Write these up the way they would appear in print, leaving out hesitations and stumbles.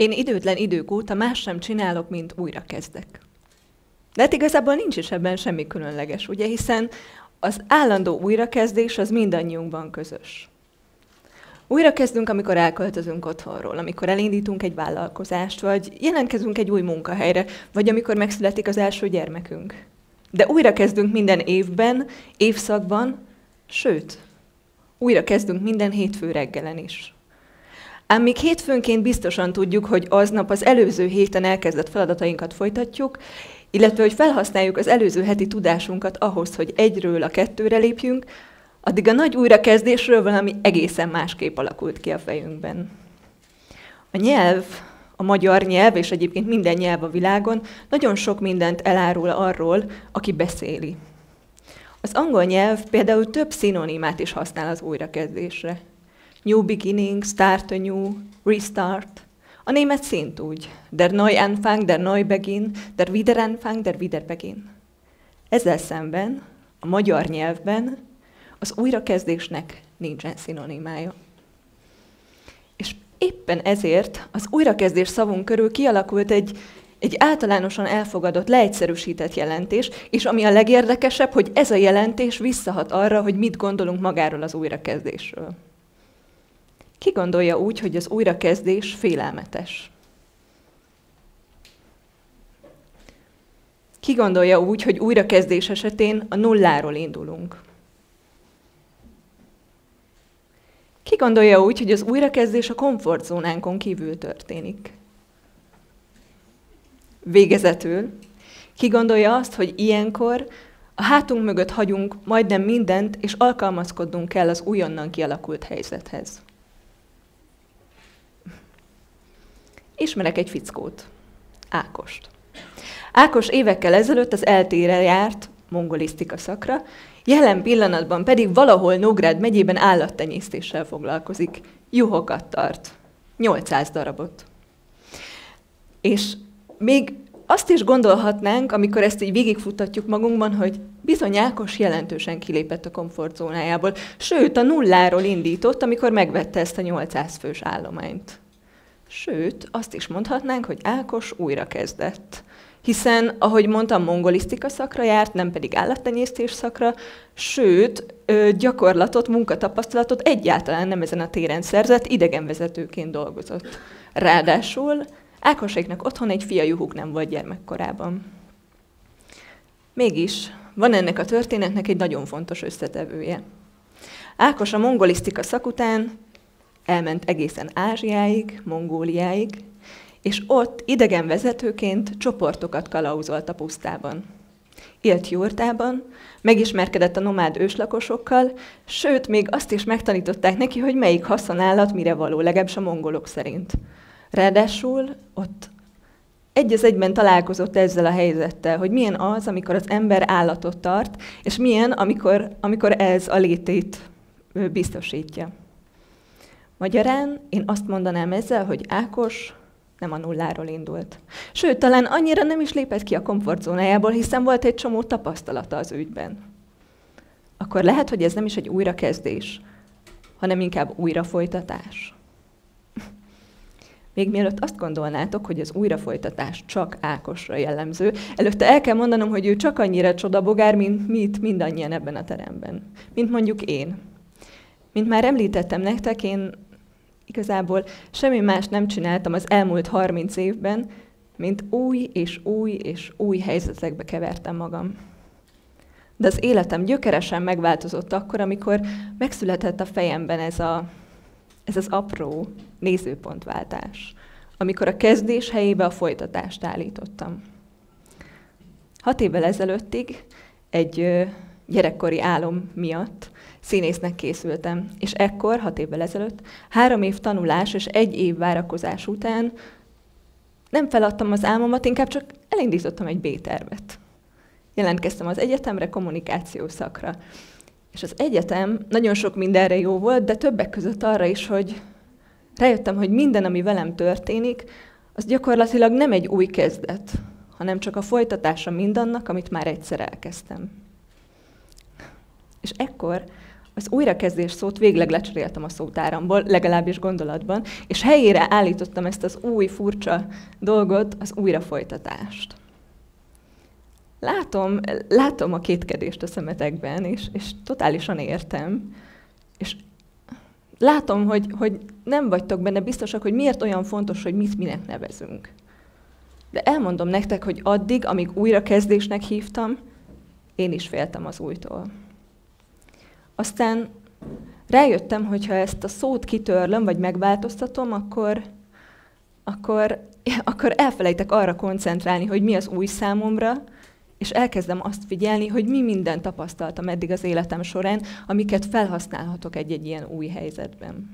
Én időtlen idők óta más sem csinálok, mint újra kezdek. De hát igazából nincs is ebben semmi különleges, ugye? Hiszen az állandó újrakezdés az mindannyiunkban közös. Újra kezdünk, amikor elköltözünk otthonról, amikor elindítunk egy vállalkozást, vagy jelentkezünk egy új munkahelyre, vagy amikor megszületik az első gyermekünk. De újra kezdünk minden évben, évszakban, sőt, újra kezdünk minden hétfő reggelen is. Ám még hétfőnként biztosan tudjuk, hogy aznap az előző héten elkezdett feladatainkat folytatjuk, illetve hogy felhasználjuk az előző heti tudásunkat ahhoz, hogy 1-ről a 2-re lépjünk, addig a nagy újrakezdésről valami egészen másképp alakult ki a fejünkben. A nyelv, a magyar nyelv, és egyébként minden nyelv a világon nagyon sok mindent elárul arról, aki beszéli. Az angol nyelv például több szinonimát is használ az újrakezdésre. New beginning, start anew, restart. A német szintúgy. Der Neuanfang, der Neubeginn, der Wiederanfang, der Wiederbeginn. Ezzel szemben a magyar nyelvben az újrakezdésnek nincsen szinonimája. És éppen ezért az újrakezdés szavunk körül kialakult egy általánosan elfogadott, leegyszerűsített jelentés, és ami a legérdekesebb, hogy ez a jelentés visszahat arra, hogy mit gondolunk magáról az újrakezdésről. Ki gondolja úgy, hogy az újrakezdés félelmetes? Ki gondolja úgy, hogy újrakezdés esetén a nulláról indulunk? Ki gondolja úgy, hogy az újrakezdés a komfortzónánkon kívül történik? Végezetül, ki gondolja azt, hogy ilyenkor a hátunk mögött hagyunk majdnem mindent, és alkalmazkodnunk kell az újonnan kialakult helyzethez? Ismerek egy fickót, Ákost. Ákos évekkel ezelőtt az ELTE-re járt mongolisztika szakra, jelen pillanatban pedig valahol Nógrád megyében állattenyésztéssel foglalkozik. Juhokat tart. 800 darabot. És még azt is gondolhatnánk, amikor ezt így végigfuttatjuk magunkban, hogy bizony Ákos jelentősen kilépett a komfortzónájából, sőt a nulláról indított, amikor megvette ezt a 800 fős állományt. Sőt, azt is mondhatnánk, hogy Ákos újra kezdett. Hiszen, ahogy mondtam, mongolisztika szakra járt, nem pedig állattenyésztés szakra, sőt, gyakorlatot, munkatapasztalatot egyáltalán nem ezen a téren szerzett, idegenvezetőként dolgozott. Ráadásul Ákoséknak otthon egy fia Juhuk nem volt gyermekkorában. Mégis van ennek a történetnek egy nagyon fontos összetevője. Ákos a mongolisztika szak után elment egészen Ázsiáig, Mongóliáig, és ott idegenvezetőként csoportokat kalauzolt a pusztában. Élt jurtában, megismerkedett a nomád őslakosokkal, sőt, még azt is megtanították neki, hogy melyik haszonállat mire való, legalábbis a mongolok szerint. Ráadásul ott egy az egyben találkozott ezzel a helyzettel, hogy milyen az, amikor az ember állatot tart, és milyen, amikor ez a létét biztosítja. Magyarán én azt mondanám ezzel, hogy Ákos nem a nulláról indult. Sőt, talán annyira nem is lépett ki a komfortzónájából, hiszen volt egy csomó tapasztalata az ügyben. Akkor lehet, hogy ez nem is egy újrakezdés, hanem inkább újrafolytatás. Még mielőtt azt gondolnátok, hogy az újrafolytatás csak Ákosra jellemző, előtte el kell mondanom, hogy ő csak annyira csodabogár, mint mi itt mindannyian ebben a teremben. Mint mondjuk én. Mint már említettem nektek, én igazából semmi más nem csináltam az elmúlt 30 évben, mint új és új és új helyzetekbe kevertem magam. De az életem gyökeresen megváltozott akkor, amikor megszületett a fejemben ez az apró nézőpontváltás, amikor a kezdés helyébe a folytatást állítottam. 6 évvel ezelőttig egy gyerekkori álom miatt színésznek készültem, és ekkor, 6 évvel ezelőtt, 3 év tanulás és 1 év várakozás után nem feladtam az álmomat, inkább csak elindítottam egy B-tervet. Jelentkeztem az egyetemre, kommunikáció szakra. És az egyetem nagyon sok mindenre jó volt, de többek között arra is, hogy rájöttem, hogy minden, ami velem történik, az gyakorlatilag nem egy új kezdet, hanem csak a folytatása mindannak, amit már egyszer elkezdtem. És ekkor Az újrakezdés szót végleg lecseréltem a szótáramból, legalábbis gondolatban, és helyére állítottam ezt az új, furcsa dolgot, az újrafolytatást. Látom a kétkedést a szemetekben, és totálisan értem. És látom, hogy nem vagytok benne biztosak, hogy miért olyan fontos, hogy mit minek nevezünk. De elmondom nektek, hogy addig, amíg újrakezdésnek hívtam, én is féltem az újtól. Aztán rájöttem, hogy ha ezt a szót kitörlöm, vagy megváltoztatom, akkor elfelejtek arra koncentrálni, hogy mi az új számomra, és elkezdem azt figyelni, hogy mi mindent tapasztaltam eddig az életem során, amiket felhasználhatok egy-egy ilyen új helyzetben.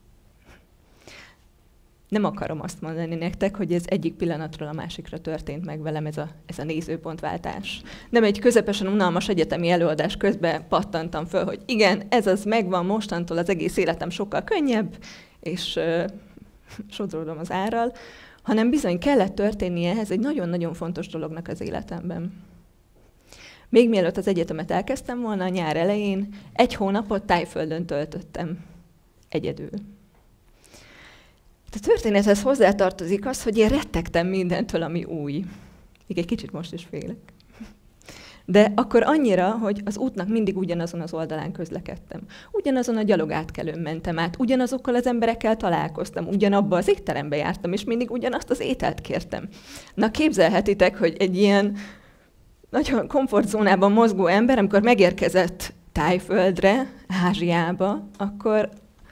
Nem akarom azt mondani nektek, hogy ez egyik pillanatról a másikra történt meg velem ez a nézőpontváltás. Nem egy közepesen unalmas egyetemi előadás közben pattantam föl, hogy igen, ez az megvan, mostantól az egész életem sokkal könnyebb, és sodródom az árral, hanem bizony kellett történnie ehhez egy nagyon-nagyon fontos dolognak az életemben. Még mielőtt az egyetemet elkezdtem volna, a nyár elején 1 hónapot Tájföldön töltöttem egyedül. A történethez hozzátartozik az, hogy én rettegtem mindentől, ami új. Még egy kicsit most is félek. De akkor annyira, hogy az útnak mindig ugyanazon az oldalán közlekedtem. Ugyanazon a gyalogátkelőn mentem át, ugyanazokkal az emberekkel találkoztam, ugyanabba az étterembe jártam, és mindig ugyanazt az ételt kértem. Na képzelhetitek, hogy egy ilyen nagyon komfortzónában mozgó ember, amikor megérkezett Tájföldre, Ázsiába, akkor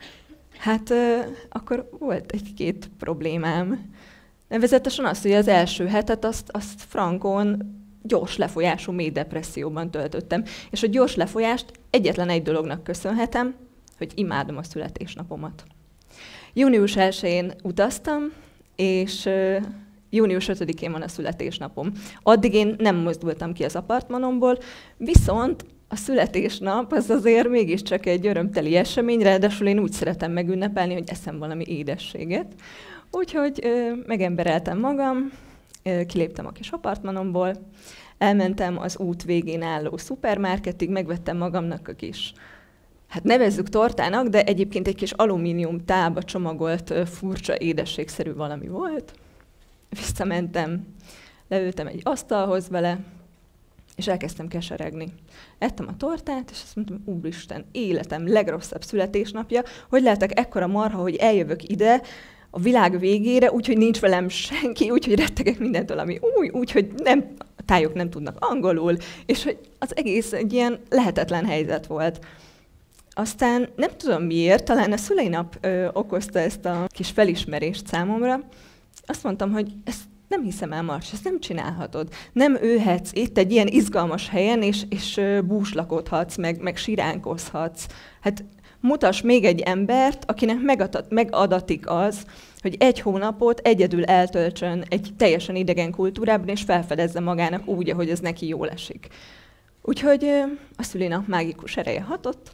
volt egy-két problémám. Nevezetesen az, hogy az első hetet azt frankon gyors lefolyású mély depresszióban töltöttem. És a gyors lefolyást egyetlen egy dolognak köszönhetem, hogy imádom a születésnapomat. Június 1-én utaztam, és június 5-én van a születésnapom. Addig én nem mozdultam ki az apartmanomból, viszont a születésnap az azért mégiscsak egy örömteli esemény, ráadásul én úgy szeretem megünnepelni, hogy eszem valami édességet. Úgyhogy megembereltem magam, kiléptem a kis apartmanomból, elmentem az út végén álló szupermarketig, megvettem magamnak a kis, nevezzük tortának, de egyébként egy kis alumínium tálba csomagolt furcsa édességszerű valami volt. Visszamentem, leültem egy asztalhoz vele, és elkezdtem keseregni. Ettem a tortát, és azt mondtam, úristen, életem legrosszabb születésnapja, hogy lehetek ekkora marha, hogy eljövök ide, a világ végére, úgyhogy nincs velem senki, úgyhogy rettegek mindentől, ami új, úgyhogy a tájok nem tudnak angolul, és hogy az egész egy ilyen lehetetlen helyzet volt. Aztán nem tudom miért, talán a szülinap okozta ezt a kis felismerést számomra. Azt mondtam, hogy ezt nem hiszem el, Mars, ezt nem csinálhatod. Nem ülhetsz itt egy ilyen izgalmas helyen, és búslakodhatsz, meg siránkozhatsz. Mutass még egy embert, akinek megadatik az, hogy 1 hónapot egyedül eltöltsön egy teljesen idegen kultúrában, és felfedezze magának úgy, ahogy ez neki jól esik. Úgyhogy a szülinap mágikus ereje hatott.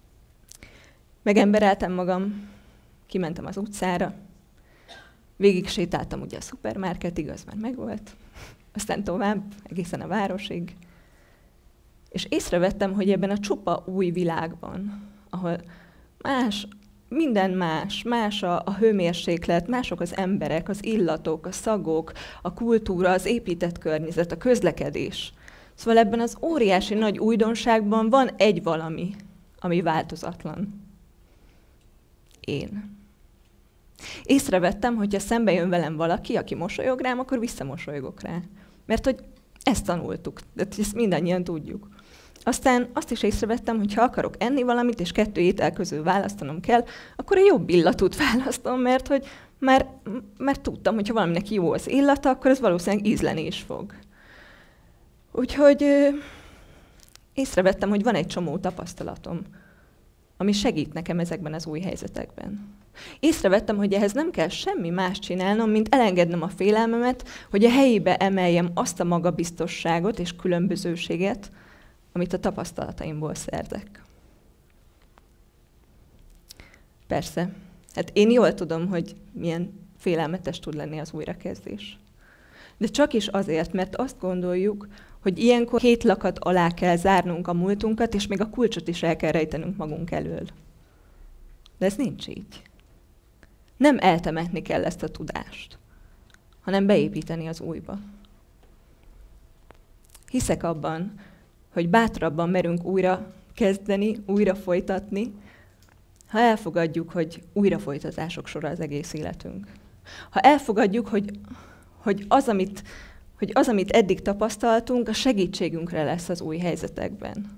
Megembereltem magam, kimentem az utcára, végig sétáltam ugye a szupermarketig, az már megvolt, aztán tovább, egészen a városig. És észrevettem, hogy ebben a csupa új világban, ahol minden más a hőmérséklet, mások az emberek, az illatok, a szagok, a kultúra, az épített környezet, a közlekedés. Szóval ebben az óriási nagy újdonságban van egy valami, ami változatlan. Én. Észrevettem, hogyha szembe jön velem valaki, aki mosolyog rám, akkor visszamosolygok rá. Mert hogy ezt tanultuk, de ezt mindannyian tudjuk. Aztán azt is észrevettem, hogy ha akarok enni valamit, és 2 étel közül választanom kell, akkor a jobb illatút választom, mert hogy már tudtam, hogy ha valaminek jó az illata, akkor ez valószínűleg ízleni is fog. Úgyhogy észrevettem, hogy van egy csomó tapasztalatom, ami segít nekem ezekben az új helyzetekben. Észrevettem, hogy ehhez nem kell semmi más csinálnom, mint elengednem a félelmemet, hogy a helyébe emeljem azt a magabiztosságot és különbözőséget, amit a tapasztalataimból szerzek. Persze, én jól tudom, hogy milyen félelmetes tud lenni az újrakezdés. De csak is azért, mert azt gondoljuk, hogy ilyenkor 2 lakat alá kell zárnunk a múltunkat, és még a kulcsot is el kell rejtenünk magunk elől. De ez nincs így. Nem eltemetni kell ezt a tudást, hanem beépíteni az újba. Hiszek abban, hogy bátrabban merünk újra kezdeni, újra folytatni, ha elfogadjuk, hogy újrafolytatások sora az egész életünk. Ha elfogadjuk, hogy az, amit eddig tapasztaltunk, a segítségünkre lesz az új helyzetekben.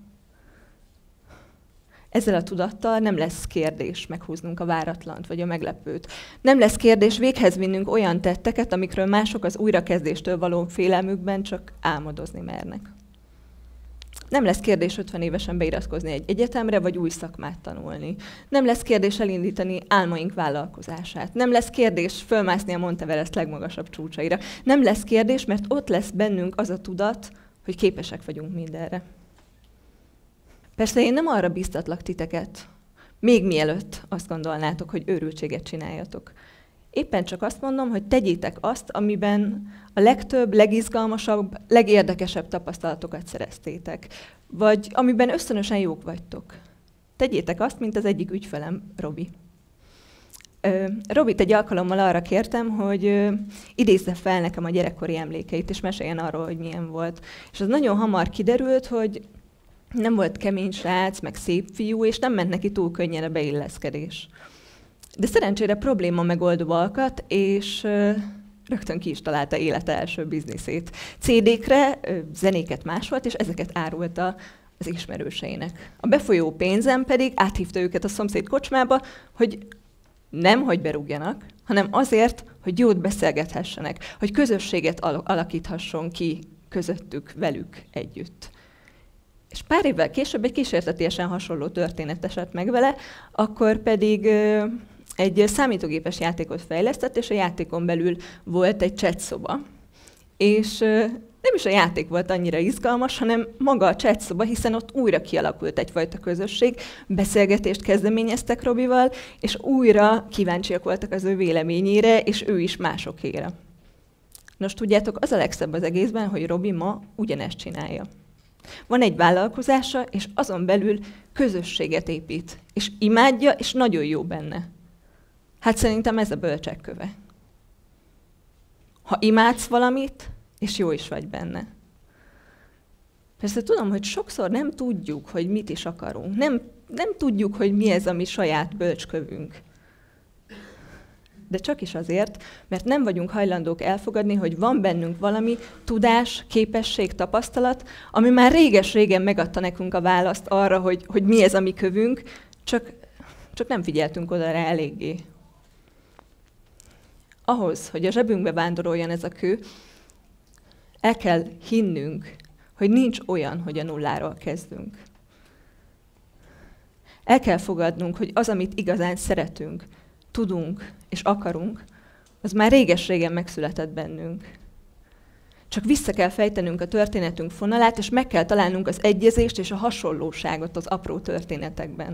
Ezzel a tudattal nem lesz kérdés meghúznunk a váratlant vagy a meglepőt. Nem lesz kérdés véghez vinnünk olyan tetteket, amikről mások az újrakezdéstől való félelmükben csak álmodozni mernek. Nem lesz kérdés 50 évesen beiratkozni egy egyetemre, vagy új szakmát tanulni. Nem lesz kérdés elindítani álmaink vállalkozását. Nem lesz kérdés fölmászni a Monteverest legmagasabb csúcsaira. Nem lesz kérdés, mert ott lesz bennünk az a tudat, hogy képesek vagyunk mindenre. Persze én nem arra bíztatlak titeket, még mielőtt azt gondolnátok, hogy őrültséget csináljatok. Éppen csak azt mondom, hogy tegyétek azt, amiben a legtöbb, legizgalmasabb, legérdekesebb tapasztalatokat szereztétek. Vagy amiben ösztönösen jók vagytok. Tegyétek azt, mint az egyik ügyfelem, Robi. Robit egy alkalommal arra kértem, hogy idézze fel nekem a gyerekkori emlékeit, és meséljen arról, hogy milyen volt. És az nagyon hamar kiderült, hogy nem volt kemény srác, meg szép fiú, és nem ment neki túl könnyen a beilleszkedés. De szerencsére probléma megoldó alkat, és rögtön ki is találta élete első bizniszét. CD-kre zenéket másolt, és ezeket árulta az ismerőseinek. A befolyó pénzem pedig áthívta őket a szomszéd kocsmába, hogy nem, hogy berúgjanak, hanem azért, hogy jót beszélgethessenek, hogy közösséget alakíthasson ki közöttük, velük együtt. És pár évvel később egy kísértetiesen hasonló történet esett meg vele, akkor pedig egy számítógépes játékot fejlesztett, és a játékon belül volt egy chat-szoba. És nem is a játék volt annyira izgalmas, hanem maga a chat-szoba, hiszen ott újra kialakult egyfajta közösség, beszélgetést kezdeményeztek Robival, és újra kíváncsiak voltak az ő véleményére, és ő is másokéra. Nos, tudjátok, az a legszebb az egészben, hogy Robi ma ugyanezt csinálja. Van egy vállalkozása, és azon belül közösséget épít, és imádja, és nagyon jó benne. Hát szerintem ez a bölcsek köve. Ha imádsz valamit, és jó is vagy benne. Persze tudom, hogy sokszor nem tudjuk, hogy mit is akarunk. Nem tudjuk, hogy mi ez a mi saját bölcskövünk. De csak is azért, mert nem vagyunk hajlandók elfogadni, hogy van bennünk valami tudás, képesség, tapasztalat, ami már réges-régen megadta nekünk a választ arra, hogy mi ez a mi kövünk, csak nem figyeltünk oda rá eléggé. Ahhoz, hogy a zsebünkbe vándoroljon ez a kő, el kell hinnünk, hogy nincs olyan, hogy a nulláról kezdünk. El kell fogadnunk, hogy az, amit igazán szeretünk, tudunk és akarunk, az már réges-régen megszületett bennünk. Csak vissza kell fejtenünk a történetünk fonalát, és meg kell találnunk az egyezést és a hasonlóságot az apró történetekben.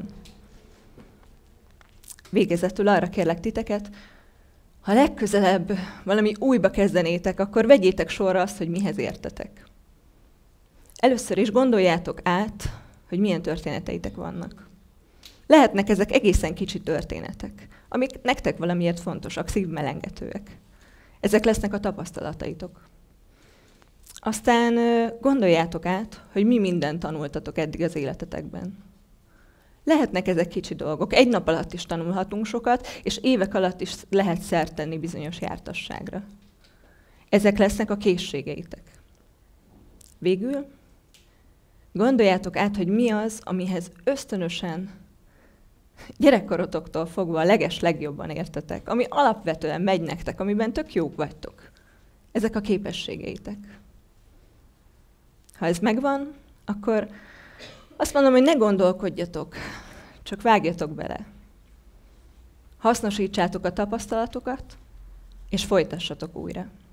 Végezetül arra kérlek titeket, ha legközelebb valami újba kezdenétek, akkor vegyétek sorra azt, hogy mihez értetek. Először is gondoljátok át, hogy milyen történeteitek vannak. Lehetnek ezek egészen kicsi történetek, amik nektek valamiért fontosak, szívmelengetőek. Ezek lesznek a tapasztalataitok. Aztán gondoljátok át, hogy mi mindent tanultatok eddig az életetekben. Lehetnek ezek kicsi dolgok. Egy nap alatt is tanulhatunk sokat, és évek alatt is lehet szert tenni bizonyos jártasságra. Ezek lesznek a készségeitek. Végül gondoljátok át, hogy mi az, amihez ösztönösen, gyerekkorotoktól fogva a legeslegjobban értetek, ami alapvetően megy nektek, amiben tök jók vagytok. Ezek a képességeitek. Ha ez megvan, akkor azt mondom, hogy ne gondolkodjatok, csak vágjatok bele. Hasznosítsátok a tapasztalatokat, és folytassatok újra.